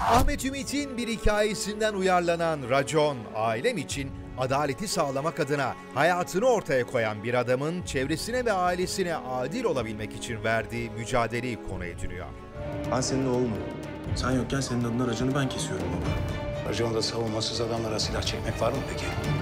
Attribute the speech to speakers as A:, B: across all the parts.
A: Ahmet Ümit'in bir hikayesinden uyarlanan Racon, ailem için adaleti sağlamak adına hayatını ortaya koyan bir adamın çevresine ve ailesine adil olabilmek için verdiği mücadeleyi konu ediniyor.
B: Ben senin oğlum. Sen yokken senin adına Racon'u ben kesiyorum baba.
C: Racon'da savunmasız adamlara silah çekmek var mı peki?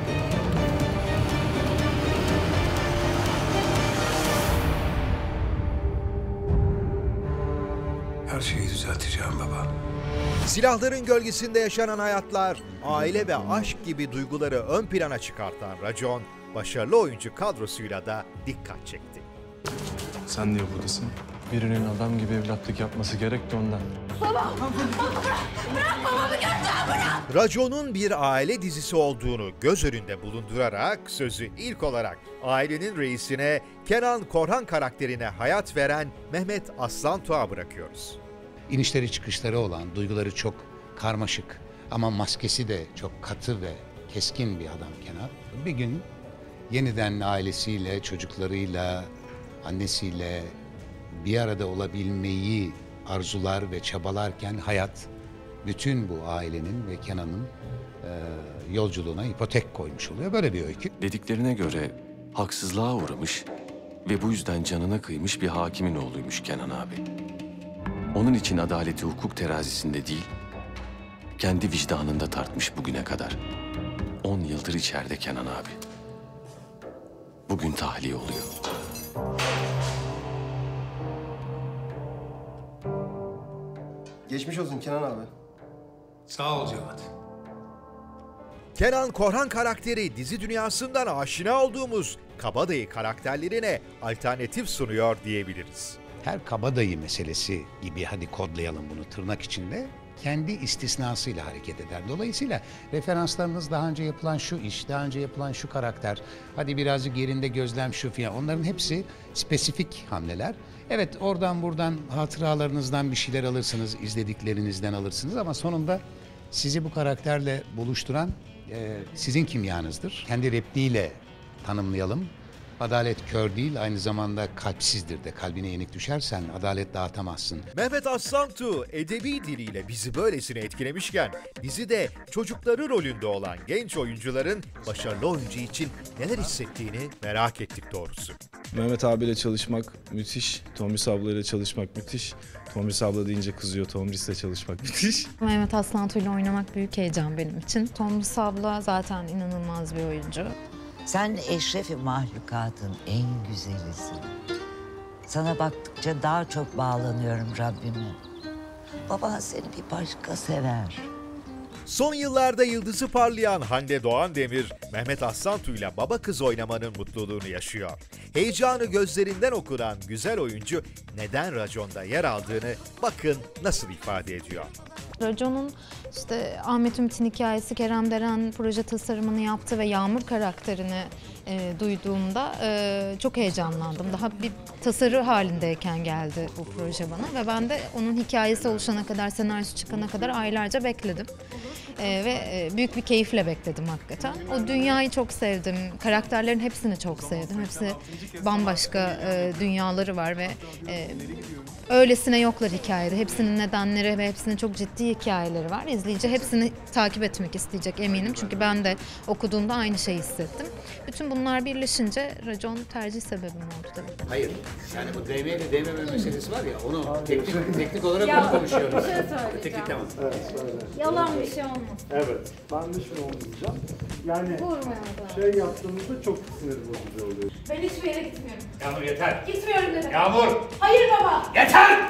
C: Her şeyi düzelteceğim baba.
A: Silahların gölgesinde yaşanan hayatlar, aile ve aşk gibi duyguları ön plana çıkartan Racon, başarılı oyuncu kadrosuyla da dikkat çekti.
B: Sen niye buradasın?
D: Birinin adam gibi evlatlık yapması gerek de ondan.
E: Baba! Bırak babamı götür, bırak!
A: Racon'un bir aile dizisi olduğunu göz önünde bulundurarak sözü ilk olarak ailenin reisine Kenan Korhan karakterine hayat veren Mehmet Aslantuğ'a bırakıyoruz.
C: İnişleri çıkışları olan, duyguları çok karmaşık ama maskesi de çok katı ve keskin bir adam Kenan. Bir gün yeniden ailesiyle, çocuklarıyla, annesiyle bir arada olabilmeyi arzular ve çabalarken hayat bütün bu ailenin ve Kenan'ın yolculuğuna ipotek koymuş oluyor. Böyle bir öykü.
F: Dediklerine göre haksızlığa uğramış ve bu yüzden canına kıymış bir hakimin oğluymuş Kenan abi. Onun için adaleti hukuk terazisinde değil, kendi vicdanında tartmış bugüne kadar. 10 yıldır içeride Kenan abi. Bugün tahliye oluyor.
G: Geçmiş olsun Kenan abi.
C: Sağ ol Cevat.
A: Kenan Korhan karakteri dizi dünyasından aşina olduğumuz kabadayı karakterlerine alternatif sunuyor diyebiliriz.
C: Her kabadayı meselesi gibi hadi kodlayalım bunu tırnak içinde kendi istisnasıyla hareket eder. Dolayısıyla referanslarınız daha önce yapılan şu iş, daha önce yapılan şu karakter, hadi birazcık yerinde gözlem şu filan onların hepsi spesifik hamleler. Evet oradan buradan hatıralarınızdan bir şeyler alırsınız, izlediklerinizden alırsınız ama sonunda sizi bu karakterle buluşturan sizin kimyanızdır. Kendi repliğiyle tanımlayalım. Adalet kör değil, aynı zamanda kalpsizdir de. Kalbine yenik düşersen adalet dağıtamazsın.
A: Mehmet Aslantuğ edebi diliyle bizi böylesine etkilemişken dizide çocukları rolünde olan genç oyuncuların başarılı oyuncu için neler hissettiğini merak ettik doğrusu.
B: Mehmet abiyle çalışmak müthiş. Tomris ablayla çalışmak müthiş. Tomris abla deyince kızıyor. Tomris'le çalışmak müthiş.
H: Mehmet Aslantuğ ile oynamak büyük heyecan benim için. Tomris abla zaten inanılmaz bir oyuncu.
I: Sen eşrefi mahlukatın en güzelisin. Sana baktıkça daha çok bağlanıyorum Rabbime. Baban seni bir başka sever.
A: Son yıllarda yıldızı parlayan Hande Doğan Demir, Mehmet Aslantuğ ile baba kız oynamanın mutluluğunu yaşıyor. Heyecanı gözlerinden okunan güzel oyuncu neden Racon'da yer aldığını bakın nasıl ifade ediyor.
H: Racon'un işte Ahmet Ümit'in hikayesi, Kerem Deren proje tasarımını yaptı ve Yağmur karakterini duyduğumda çok heyecanlandım. Daha bir tasarı halindeyken geldi bu proje bana ve ben de onun hikayesi oluşana kadar, senaryosu çıkana kadar aylarca bekledim. Ve büyük bir keyifle bekledim hakikaten. O dünyayı çok sevdim, karakterlerin hepsini çok sevdim. Hepsi bambaşka dünyaları var ve öylesine yoklar hikayede. Hepsinin nedenleri ve hepsinin çok ciddi hikayeleri var. İzleyici hepsini takip etmek isteyecek eminim. Çünkü ben de okuduğumda aynı şeyi hissettim. Bütün bunlar birleşince Racon tercih sebebim oldu tabii.
J: Hayır, yani bu değme ile değmeme meselesi var ya, onu teknik olarak onu konuşuyoruz.
E: Bir şey söyleyeceğim.
J: Teknik tamam.
K: Evet,
E: Yalan bir şey olmaz.
K: Evet, ben de şunu olmayacağım. Yani şey yaptığımızda çok sinir bozucu oluyor.
E: Ben hiçbir yere gitmiyorum.
J: Yağmur yeter.
E: Gitmiyorum dedim.
J: Yağmur!
E: Hayır baba!
J: Yeter!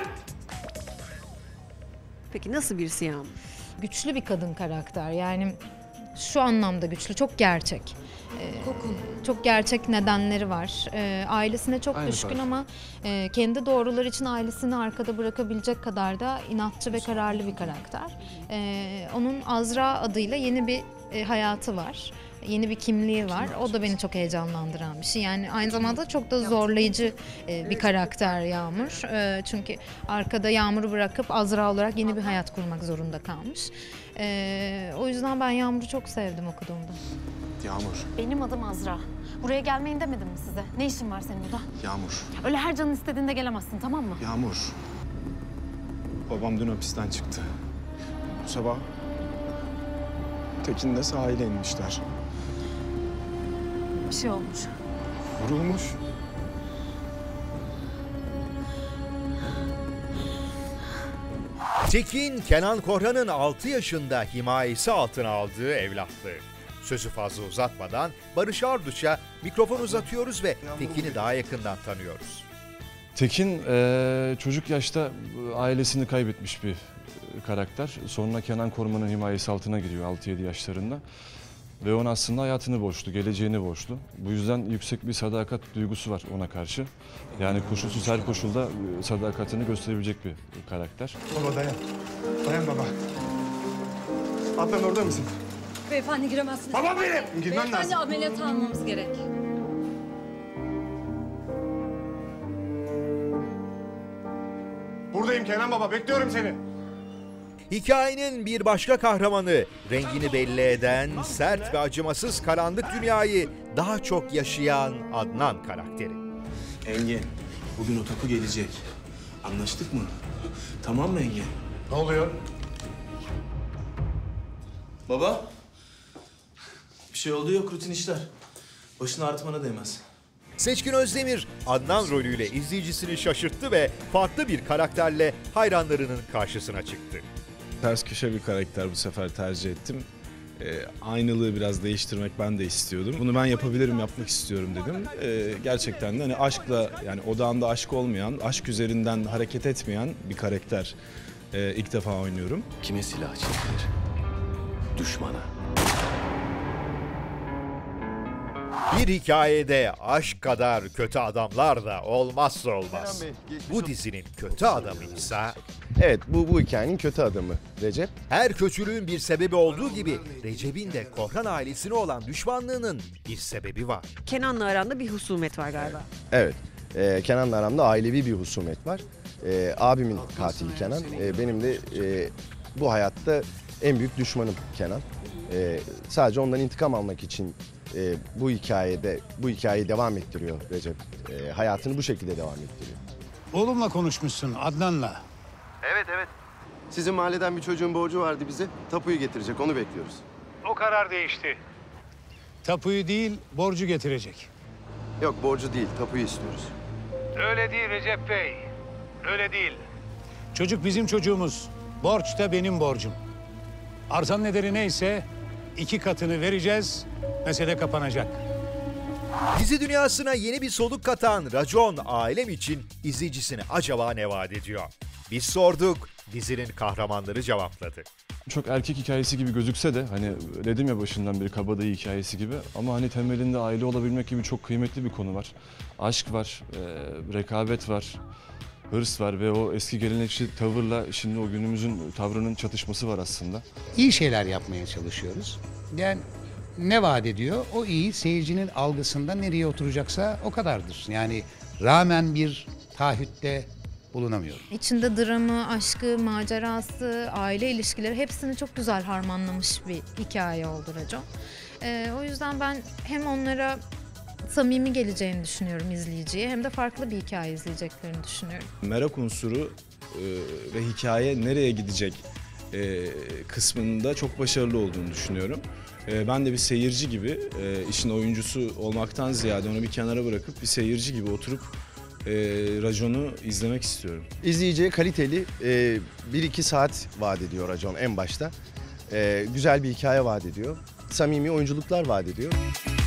L: Peki nasıl birisi Yağmur?
H: Güçlü bir kadın karakter, yani şu anlamda güçlü, çok gerçek. Çok gerçek nedenleri var. Ailesine çok düşkün ama kendi doğruları için ailesini arkada bırakabilecek kadar da inatçı ve kararlı bir karakter. Onun Azra adıyla yeni bir hayatı var. Yeni bir kimliği var. O da beni çok heyecanlandıran bir şey. Yani aynı zamanda çok da zorlayıcı bir karakter Yağmur. Çünkü arkada Yağmur'u bırakıp Azra olarak yeni bir hayat kurmak zorunda kalmış. O yüzden ben Yağmur'u çok sevdim okuduğumda.
B: Yağmur.
M: Benim adım Azra. Buraya gelmeyin demedim mi size? Ne işin var senin burada?
B: Yağmur.
M: Öyle her canın istediğinde gelemezsin, tamam mı?
B: Yağmur. Babam dün hapisten çıktı. Bu sabah Tekin'le sahile inmişler.
M: Bir şey olmuş.
B: Vurulmuş.
A: Tekin, Kenan Korhan'ın 6 yaşında himayesi altına aldığı evlattı. Sözü fazla uzatmadan Barış Arduç'a mikrofon uzatıyoruz ve Tekin'i daha yakından tanıyoruz.
D: Tekin çocuk yaşta ailesini kaybetmiş bir karakter. Sonra Kenan Korman'ın himayesi altına giriyor 6-7 yaşlarında. Ve ona aslında hayatını borçlu, geleceğini borçlu. Bu yüzden yüksek bir sadakat duygusu var ona karşı. Yani koşulsuz her koşulda sadakatini gösterebilecek bir karakter.
G: Baba dayan. Dayan baba. Adnan orada mısın?
L: Beyefendi giremezsiniz.
G: Baba benim! Girmem
L: Beyefendi
G: lazım.
L: ameliyat almamız gerek.
G: Buradayım Kenan baba, bekliyorum seni.
A: Hikayenin bir başka kahramanı, rengini belli eden, sert ve acımasız karanlık dünyayı daha çok yaşayan Adnan karakteri.
N: Engin, bugün o tapu gelecek. Anlaştık mı? Tamam mı Engin?
G: Ne oluyor?
N: Baba. Bir şey oldu yok, rutin işler. Başını ağrıtmana değmez.
A: Seçkin Özdemir, Adnan rolüyle izleyicisini şaşırttı ve farklı bir karakterle hayranlarının karşısına çıktı.
B: Ters köşe bir karakter bu sefer tercih ettim. Aynılığı biraz değiştirmek ben de istiyordum. Bunu ben yapabilirim, yapmak istiyorum dedim. Gerçekten de hani aşkla, yani odağında aşk olmayan, aşk üzerinden hareket etmeyen bir karakter ilk defa oynuyorum.
F: Kime silah çekilir? Düşmana.
A: Bir hikayede aşk kadar kötü adamlar da olmazsa olmaz. Bu dizinin kötü adamıysa...
O: Evet, bu hikayenin kötü adamı Recep.
A: Her kötülüğün bir sebebi olduğu gibi Recep'in de Korhan ailesine olan düşmanlığının bir sebebi var.
L: Kenan'la aranda bir husumet var galiba.
O: Evet, Kenan'la aramda ailevi bir husumet var. Abimin katili Kenan, benim de bu hayatta en büyük düşmanım Kenan. Sadece ondan intikam almak için bu hikayeyi devam ettiriyor Recep. Hayatını bu şekilde devam ettiriyor.
C: Oğlumla konuşmuşsun, Adnan'la.
O: Evet. Sizin mahalleden bir çocuğun borcu vardı bize. Tapuyu getirecek, onu bekliyoruz.
C: O karar değişti. Tapuyu değil, borcu getirecek.
O: Yok, borcu değil, tapuyu istiyoruz.
C: Öyle değil Recep Bey, öyle değil. Çocuk bizim çocuğumuz, borç da benim borcum. Arzanın ederi neyse 2 katını vereceğiz, mesele kapanacak.
A: Dizi dünyasına yeni bir soluk katan Racon ailem için izleyicisine acaba ne vaat ediyor? Biz sorduk, dizinin kahramanları cevapladı.
D: Çok erkek hikayesi gibi gözükse de hani dedim ya başından beri kabadayı hikayesi gibi ama hani temelinde aile olabilmek gibi çok kıymetli bir konu var. Aşk var, rekabet var, hırs var ve o eski gelenekçi tavırla şimdi o günümüzün tavrının çatışması var aslında.
C: İyi şeyler yapmaya çalışıyoruz. Yani ne vaat ediyor? O iyi seyircinin algısında nereye oturacaksa o kadardır. Yani rağmen bir taahhütte bulunamıyorum.
H: İçinde dramı, aşkı, macerası, aile ilişkileri hepsini çok güzel harmanlamış bir hikaye oldu Racon. O yüzden ben hem onlara samimi geleceğini düşünüyorum izleyiciye hem de farklı bir hikaye izleyeceklerini düşünüyorum.
B: Merak unsuru ve hikaye nereye gidecek kısmında çok başarılı olduğunu düşünüyorum. Ben de bir seyirci gibi işin oyuncusu olmaktan ziyade onu bir kenara bırakıp bir seyirci gibi oturup Racon'u izlemek istiyorum.
O: İzleyiciye kaliteli 1-2 saat vaat ediyor Racon en başta. Güzel bir hikaye vaat ediyor. Samimi oyunculuklar vaat ediyor.